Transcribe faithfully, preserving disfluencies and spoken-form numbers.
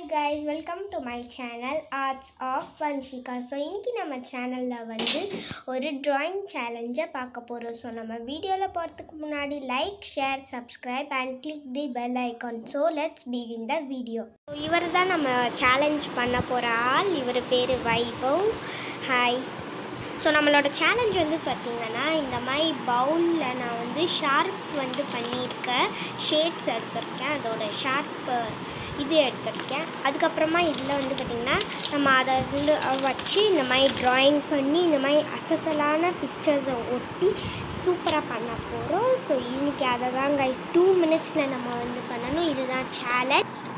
Hi guys, welcome to my channel Arts of Vanshika. So இன்னைக்கு நம்ம சேனல்ல வந்து ஒரு drawing challenge பார்க்க போறோம். So நம்ம வீடியோல போறதுக்கு முன்னாடி like, share, subscribe and click the bell icon. So let's begin the video. So இவர்தான் நம்ம challenge பண்ண போற ஆள். இவர் பேரு வைபவ். Hi. ஸோ நம்மளோட சேலஞ்ச் வந்து பார்த்திங்கன்னா இந்த மாதிரி பவுலில் நான் வந்து ஷார்ப் வந்து பண்ணியிருக்கேன், ஷேட்ஸ் எடுத்திருக்கேன், அதோட ஷார்ப் இது எடுத்திருக்கேன். அதுக்கப்புறமா இதில் வந்து பார்த்திங்கன்னா நம்ம அதை வந்து வச்சு இந்த மாதிரி ட்ராயிங் பண்ணி இந்த மாதிரி அசத்தலான பிக்சர்ஸை ஒட்டி சூப்பராக பண்ண போகிறோம். ஸோ இன்றைக்கி அதை தான் கைஸ் டூ மினிட்ஸில் நம்ம வந்து பண்ணணும். இதுதான் சேலஞ்ச்.